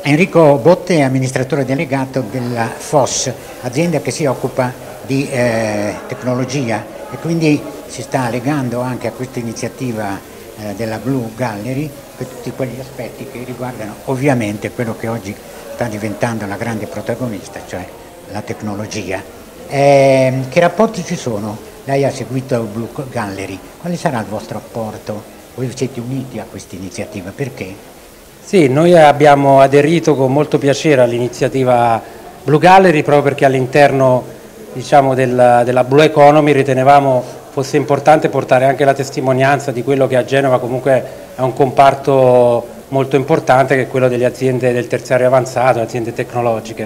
Enrico Botte è amministratore delegato della FOS, azienda che si occupa di tecnologia e quindi si sta legando anche a questa iniziativa della Blue Gallery per tutti quegli aspetti che riguardano ovviamente quello che oggi sta diventando la grande protagonista, cioè la tecnologia. Che rapporti ci sono? Lei ha seguito Blue Gallery, quale sarà il vostro apporto? Voi siete uniti a questa iniziativa, perché? Sì, noi abbiamo aderito con molto piacere all'iniziativa Blue Gallery proprio perché all'interno, diciamo, della Blue Economy ritenevamo fosse importante portare anche la testimonianza di quello che a Genova comunque è un comparto molto importante, che è quello delle aziende del terziario avanzato, le aziende tecnologiche.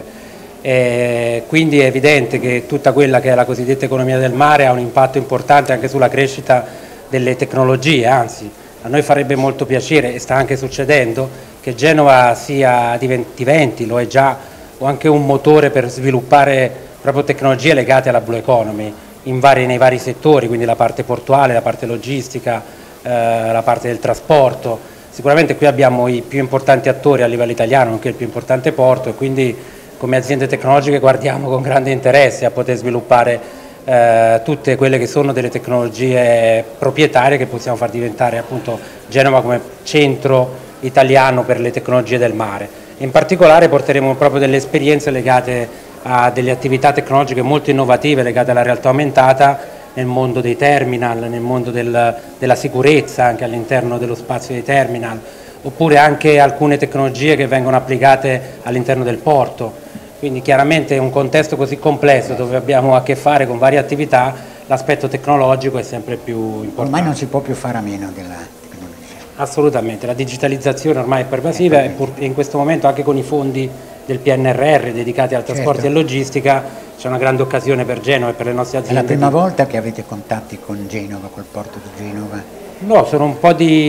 Quindi è evidente che tutta quella che è la cosiddetta economia del mare ha un impatto importante anche sulla crescita delle tecnologie, anzi a noi farebbe molto piacere, e sta anche succedendo, che Genova diventi, lo è già, o anche un motore per sviluppare proprio tecnologie legate alla Blue Economy nei vari settori, quindi la parte portuale, la parte logistica, la parte del trasporto. Sicuramente qui abbiamo i più importanti attori a livello italiano, anche il più importante porto, e quindi come aziende tecnologiche guardiamo con grande interesse a poter sviluppare tutte quelle che sono delle tecnologie proprietarie che possiamo far diventare appunto Genova come centro italiano per le tecnologie del mare. In particolare porteremo proprio delle esperienze legate a delle attività tecnologiche molto innovative legate alla realtà aumentata nel mondo dei terminal, nel mondo della sicurezza anche all'interno dello spazio dei terminal, oppure anche alcune tecnologie che vengono applicate all'interno del porto. Quindi chiaramente in un contesto così complesso dove abbiamo a che fare con varie attività, l'aspetto tecnologico è sempre più importante. Ormai non si può più fare a meno della tecnologia. Assolutamente, la digitalizzazione ormai è pervasiva e in questo momento anche con i fondi del PNRR dedicati al trasporto e logistica c'è una grande occasione per Genova e per le nostre aziende. È la prima volta che avete contatti con Genova, col porto di Genova? No, sono un po'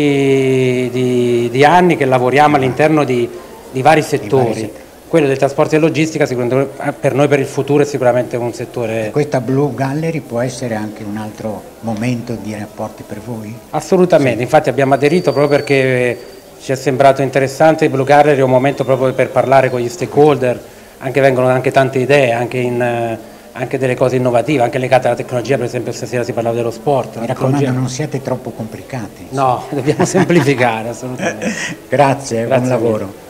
di anni che lavoriamo all'interno di vari settori. Quello del trasporto e logistica per noi per il futuro è sicuramente un settore. E questa Blue Gallery può essere anche un altro momento di rapporti per voi? Assolutamente, sì. Infatti abbiamo aderito proprio perché ci è sembrato interessante. Il Blue Gallery è un momento proprio per parlare con gli stakeholder, vengono anche tante idee, anche delle cose innovative, anche legate alla tecnologia. Per esempio stasera si parlava dello sport. Mi raccomando, non siate troppo complicati. No, dobbiamo semplificare assolutamente. Grazie, buon lavoro.